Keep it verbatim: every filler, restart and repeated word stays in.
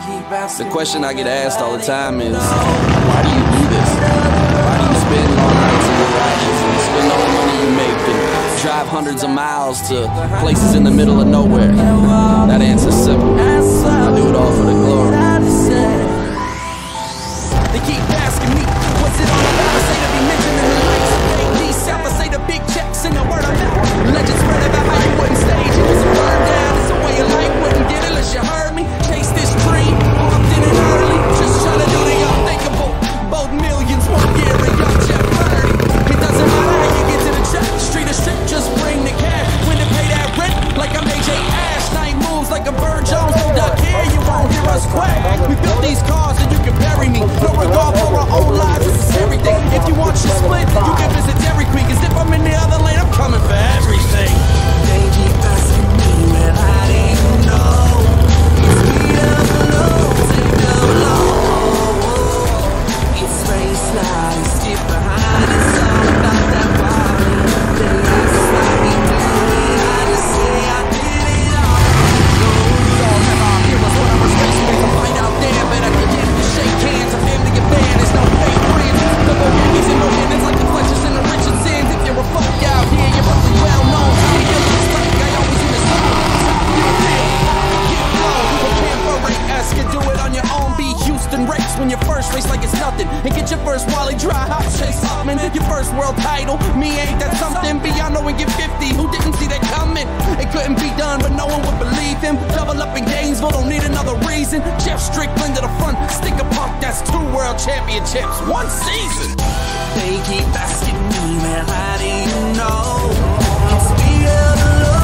The question I get asked all the time is, why do you do this? Why do you spend long nights in garages and spend all the money you make and drive hundreds of miles to places in the middle of nowhere? That answer's simple. I do it all for the glory. They keep asking me, what's it all about? I say to be mentioned in the lights. Pay me self, I say the big checks and the word of mouth. Legends spread about how you wouldn't stage it. It's a burn down, it's a way your life wouldn't get it unless you heard me. Chase this dream, pumped in it early. Just trying to do the unthinkable. Both millions, one year, and young Jeff thirty. It doesn't matter how you get to the check. Street or strip, just bring the cash. When to pay that rent, like I'm A J Ash. Night moves like a Bird Jones, no duck here, you won't hear us quack. We built these cars and you can bury me. No regard for our own lives, this is everything. If you want your split, you can visit Dairy Creek. Cause if I'm in the other lane, I'm coming for everything. They keep asking me, man, how do you know? It's speed up below, take up low. It's race now, you skip behind. It's all about that body. They ask how we do it, I just say I did it all. We all have our heroes, but I'm a space man to fight out there. Better begin to shake hands, a family and band. There's no fake friends, double handies and no hands like the Fletchers and the Richardsons. If you're a folk out here, you're probably well known. See you looks like I always in the zone. Top of your field, get low. Prepare for rate S, you do it on your own. Be Houston race when your first race like it's nothing. And get your first Wally Dry Hop Chase Upman. Your first world title, me ain't that something. Beyond knowing get fifty, who didn't see that coming? It couldn't be done, but no one would believe him. Double up in Gainesville, don't need another reason. Jeff Strickland to the front, stick a pump, that's two world championships, one season. They keep asking me, man, how do you know? It's speed of the Lord.